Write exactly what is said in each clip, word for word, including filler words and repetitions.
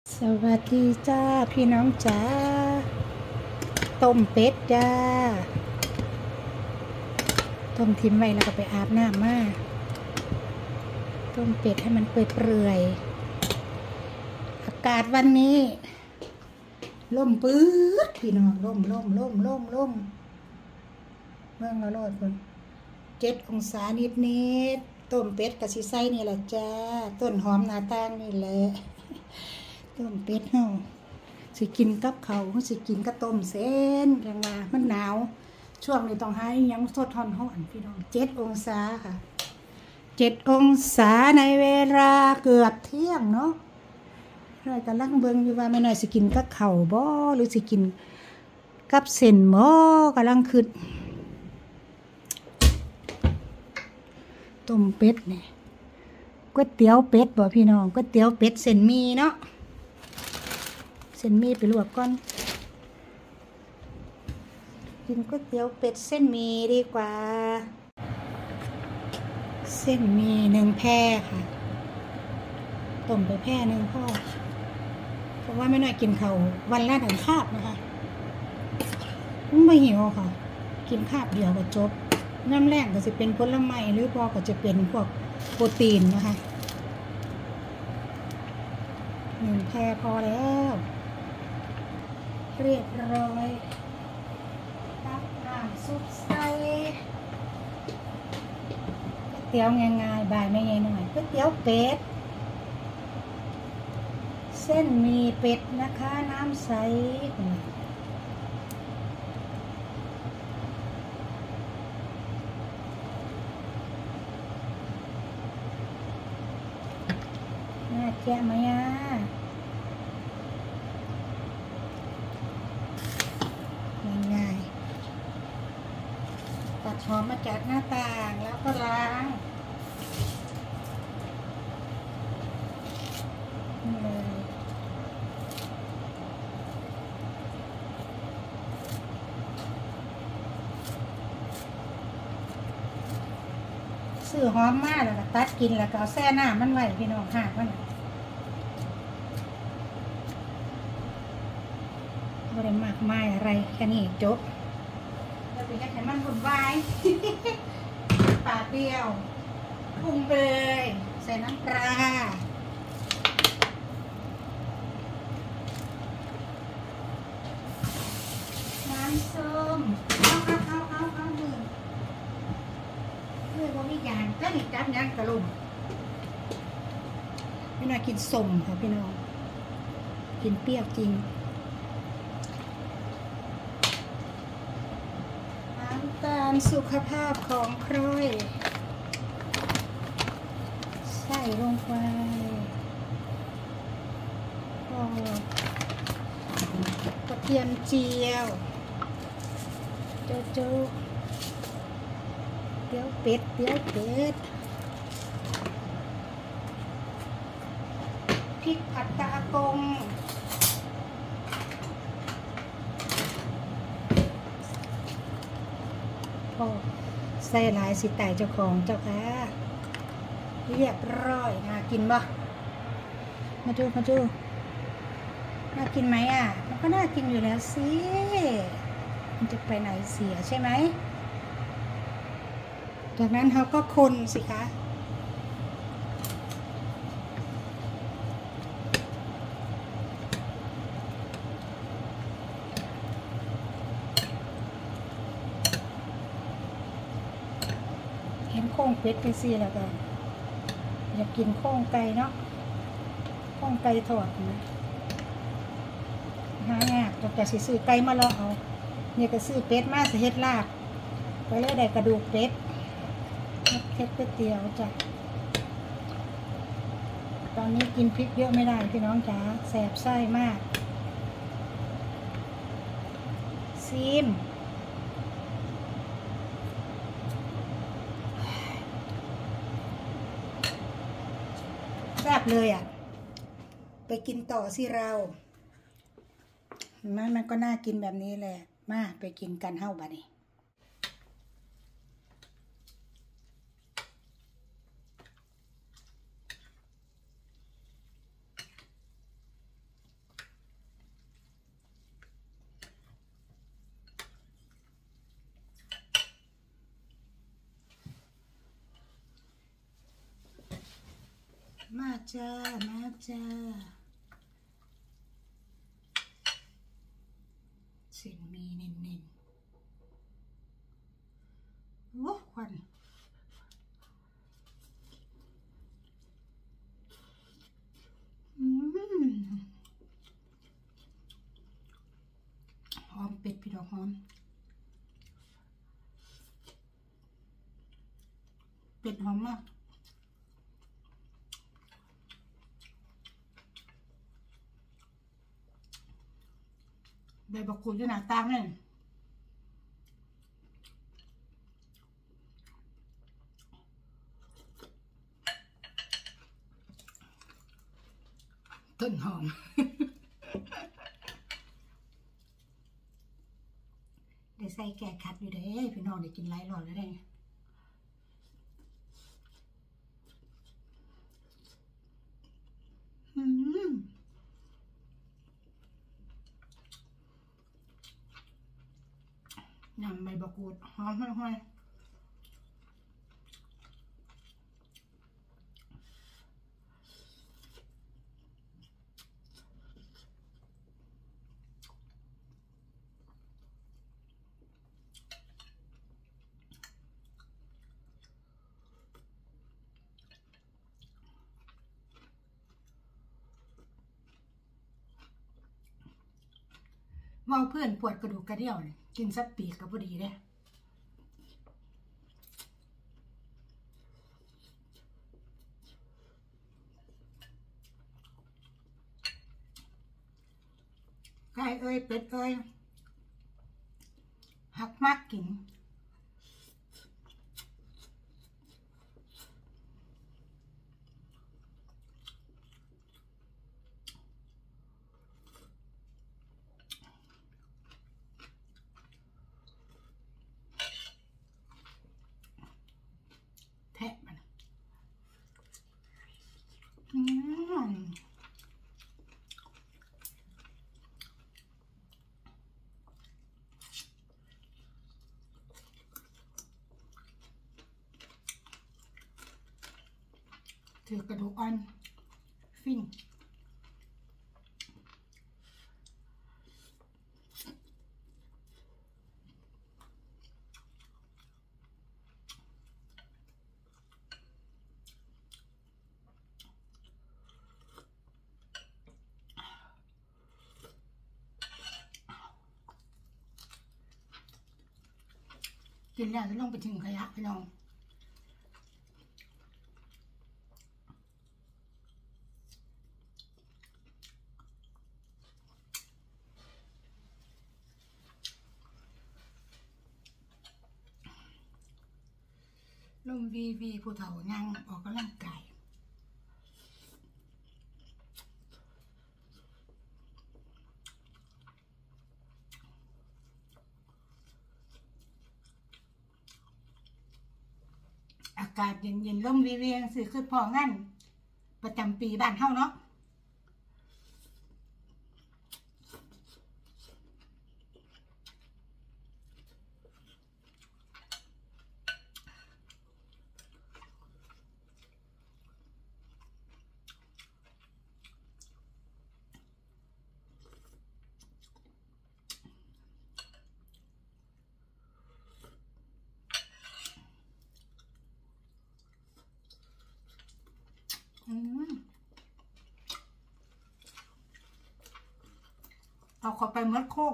สวัสดีจ้าพี่น้องจ้าต้มเป็ดจ้าต้มทิ้งไว้แล้วก็ไปอาบน้ำมาต้มเป็ดให้มันเปื่อยๆอากาศวันนี้ล่มปื๊ดพี่น้องล่มล่มล่มล่มล่มเมืองละโลดคนเจ็ดองศานิดนิดต้มเป็ดกับซีไส้นี่แหละจ้าต้นหอมนาตั้งนี่แหละต้มเป็ดเฮาสิกินกับเขาสิกินกับต้มเส้นยังว่ามันหนาวช่วงนี้ต้องให้ยังสดทอนห่อนพี่น้องเจ็ดองศาค่ะเจ็ดองศาในเวลาเกือบเที่ยงเนาะเรากำลังเบิ่งอยู่ว่าแม่น้อยสิกินกับเขาบ่หรือสิกินกับเส้นหม้อกำลังคิดต้มเป็ดเนี่ยก๋วยเตี๋ยวเป็ดบ่พี่น้องก๋วยเตี๋ยวเป็ดเส้นหมี่เนาะเส้นหมี่ไปลวกก่อนกินก๋วยเตี๋ยวเป็ดเส้นหมี่ดีกว่าเส้นหมี่หนึ่งแพร่ค่ะต้มไปแพร่หนึ่งพ่อเพราะว่าไม่น่อยกินเขาวันละหนึ่งคาบนะคะไม่หิวค่ะกินคาบเดียวก็จบน้ำแรกก็จะเป็นผลไม้หรือพอก็จะเป็นพวกโปรตีนนะคะหนึ่งแพร่พอแล้วเรียบร้อยตักน้ำซุปใส่ก๋วยเตี๋ยวง่ายๆบ่ายไม่ใหญ่หน่อยก๋วยเตี๋ยวเป็ดเส้นหมี่เป็ดนะคะน้ำใสน่าแกะไหมอ่ะง่ายๆตัดหอมมาจากหน้าต่างแล้วก็ล้างนี่เลยซื้อหอมมากแล้วก็ตัดกินแล้วก็เอาแช่น้ำมันไว้พี่น้องห่างมันไม่ได้มากมายอะไรแค่นี้จบแล้วไปแค่ไขมันหุ่นวายปลาเปรี้ยวปรุงไปเลยใส่น้ำปลาน้ำส้มเอาเอาเอาเอาเอาหนึ่งเพื่อว่ามีอย่างก็มีจับยังกระลุมพี่น้องกินส้มค่ะพี่น้องกินเปรี้ยวจริงน้ำตาลสุขภาพของครอยใส่ลงไปกระเทียมเจียวโจ๊ะโจ๊ะเตี๋ยวเป็ดเตี๋ยวเป็ดพริกผัดกะอากงพอใส่หลายสิไต่เจ้าของเจ้าค่ะเรียบร้อยน่ากินบ่มาดูมาดูน่ากินไหมอ่ะมันก็น่ากินอยู่แล้วสิมันจะไปไหนเสียใช่ไหมจากนั้นเขาก็คนสิคะเห็นโค้งเป็ดไปสิแล้วก็อยากกินโค้งไก่เนาะโค้งไก่ทอดนะหายากต้องจะซื้อไก่มาลองเอาเนี่ยก็ซื้อเป็ดมาสิเฮ็ดลาบไปเลยได้กระดูกเป็ดเฮ็ดก๋วยเตี๋ยวจ้ะตอนนี้กินพริกเยอะไม่ได้พี่น้องจ๋าแสบไส้มากซีมแซ่บเลยอ่ะไปกินต่อสิเรามันมันก็น่ากินแบบนี้แหละมาไปกินกันเฮ้าบัดนี้จ้ามาจ้าเส้นมีเน้นๆโอ้ควันอืมหอมเป็ดพี่ดอกหอมเป็ดหอมมากใบบักกูดอยู่หน้าต่างเลยต้นหอม ได้ใส่แกะคัดอยู่เด้พี่น้องได้กินหลายรอบแล้วได้อืมยำใบบักกูดหอมห้อยๆว่าเพื่อนปวดกระดูกกระเดี่ยวเนี่ยกินสักปีกก็พอดีเลยไก่เอ้ยเป็ดเอ้ยหักมากกินแทะมันอืมถือกระดูกอ่อนฟินกินแล้วจะลงไปถึงขยะพี่น้องลงวีวีผู้เฒ่านั่งออกกำลังกายอากาศเย็นๆลมวีวีสิคือพองั้นประจำปีบ้านเฮาเนาะอืมเอาเข้าไปเมื่อโค้ง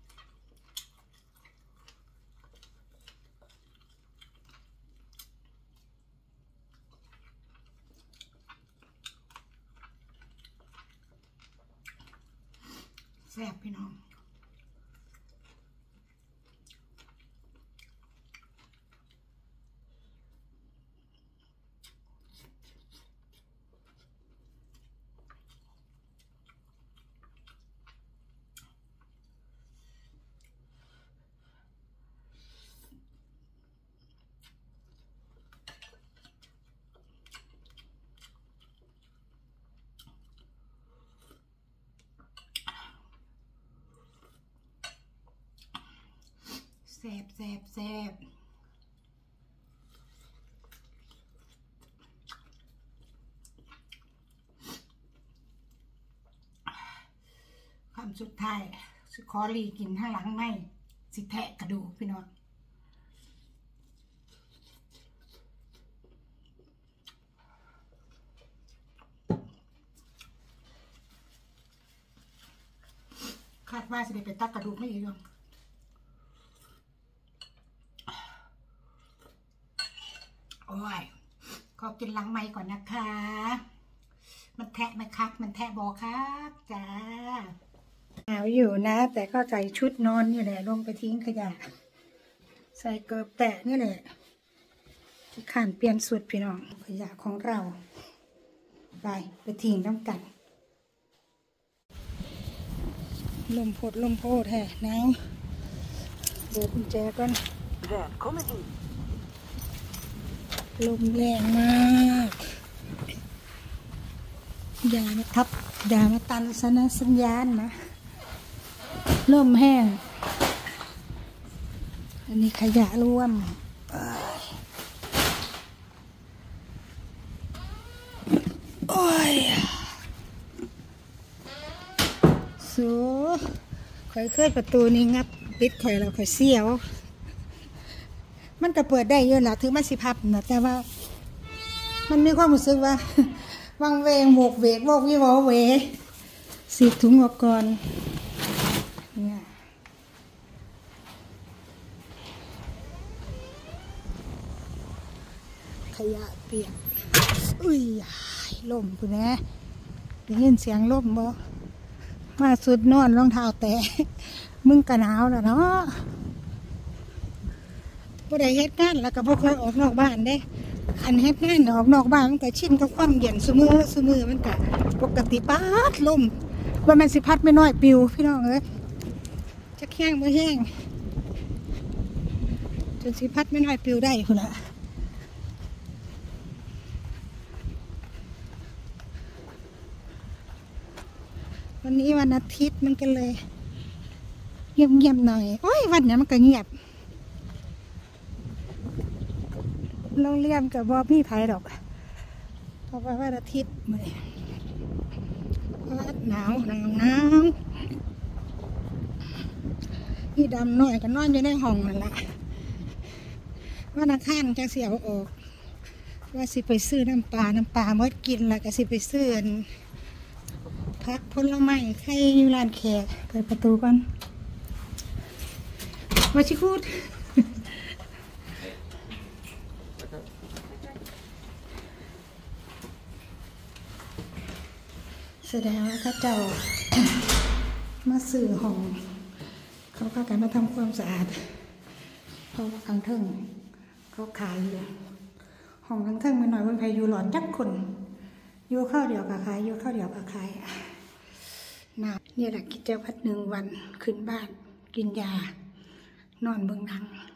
แซ่บพี่น้องแซ่บแซ่บแซ่บำสุดท้ายสิขอรีกินข้างหลังไม่สิแทะกระดูกพี่น้องคาดว่าจะได้ไปตักกระดูกไม่อีกหรอกโอ้ยขอกินหลังไม้ก่อนนะคะมันแทะไหมครับมันแทะบอครับจ้าหนาวอยู่นะแต่ก็ใส่ชุดนอนนี่แหละลงไปทิ้งขยะใส่เกลือแตะนี่แหละที่ขานเปลี่ยนสุดพี่น้องขยะของเราไปไปทิ้งน้ำกันลมโพดลมโพดแห่หนาวเดี๋ยวกุญแจก่อนลมแรงมากอย่ามาทับอย่ามาตันสนะสัญญาณนะลมแห้งอันนี้ขยะร่วมโอ้ยสูข่อยเคยประตูนี้งับปิดข่อยแล้วข่อยเสียวมันก็เปิดได้เยอะนะถึงมันสิพับนะแต่ว่ามันมีความรู้สึกว่าวังเวงโบกเวกโบกวิวเวสีถุงออกก่อนเนี่ยขยะเปียกอุ้ยลมคุณแม่ได้ยินเสียงลมบ่มาสุดนอนรองเท้าแตะมึงกระหนาวแล้วเนาะบ่ได้เฮ็ดงานแล้วก็บ่ค่อยออกนอกบ้านเด้อันเฮ็ดงานออกนอกบ้านมันก็ชินกับความเย็นซุมื้อซุมื้อมันก็ปกติปาดลมว่ามันสิพัดไม่น้อยปิวพี่น้องเอ้ยจะแข้งบ่แห้งจนสิพัดไม่น้อยปิวได้พุ่นน่ะวันนี้วันอาทิตย์มันก็เลยเงียบๆหน่อยโอ้ยวันนี้มันก็เงียบโรงเรียนกับบอพี่ไผ่ดอกเพราะว่าวันอาทิตย์มาเลยหนาวหนาวหนาวนี่ดำหน่อยก็นอนอยู่ในห้องนั่นแหละว่านักข้านจะเสียออกว่าสิไปซื้อน้ำปลาน้ำปลาเมื่อกินแล้วก็สิไปซื้อพักผลไม้ไข่ยูร้านแขกเปิดประตูก่อนมาชิคูดแสดงว่าข้าเจ้า มาสื่อห้องเขาเข้ากันมาทำความสะอาดเพราะว่าทางเทิงเขาขายอยู่ห้องทางเทิงไม่หน่อยวันไพอยู่หลอนยักคนอยู่ข้าวเดียวกับขายอยู่ข้าวเดียวกับขายน่าเนี่ยแหละกิจวัตรหนึ่งวันขึ้นบ้านกินยานอนเบิ่งหนัง